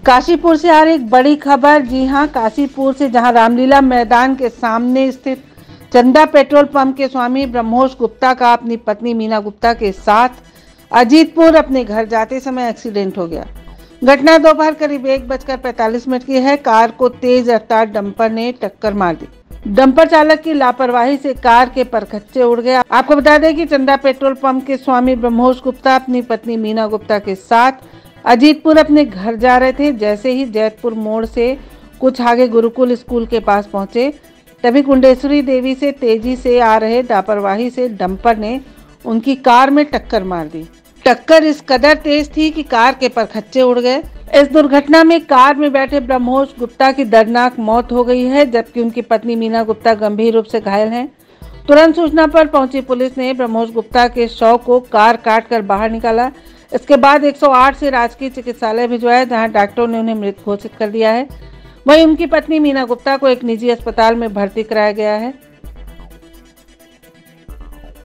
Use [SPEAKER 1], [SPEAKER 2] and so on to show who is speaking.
[SPEAKER 1] काशीपुर से आ रही एक बड़ी खबर। जी हां, काशीपुर से जहां रामलीला मैदान के सामने स्थित चंदा पेट्रोल पंप के स्वामी ब्रह्मोस गुप्ता का अपनी पत्नी मीना गुप्ता के साथ अजीतपुर अपने घर जाते समय एक्सीडेंट हो गया। घटना दोपहर करीब 1:45 की है। कार को तेज रफ्तार डंपर ने टक्कर मार दी। डंपर चालक की लापरवाही से कार के परखच्चे उड़ गए। आपको बता दें कि चंदा पेट्रोल पंप के स्वामी ब्रह्मोस गुप्ता अपनी पत्नी मीना गुप्ता के साथ अजीतपुर अपने घर जा रहे थे। जैसे ही जैतपुर मोड़ से कुछ आगे गुरुकुल स्कूल के पास पहुंचे, तभी कुंडेश्वरी देवी से तेजी से आ रहे लापरवाही से डंपर ने उनकी कार में टक्कर मार दी। टक्कर इस कदर तेज थी कि कार के परखच्चे उड़ गए। इस दुर्घटना में कार में बैठे ब्रह्मोस गुप्ता की दर्दनाक मौत हो गई है, जबकि उनकी पत्नी मीना गुप्ता गंभीर रूप से घायल हैं। तुरंत सूचना पर पहुंची पुलिस ने ब्रह्मोस गुप्ता के शव को कार काट कर बाहर निकाला। इसके बाद 108 से राजकीय चिकित्सालय भिजवाया, जहां डॉक्टरों ने उन्हें मृत घोषित कर दिया है। वहीं उनकी पत्नी मीना गुप्ता को एक निजी अस्पताल में भर्ती कराया गया है।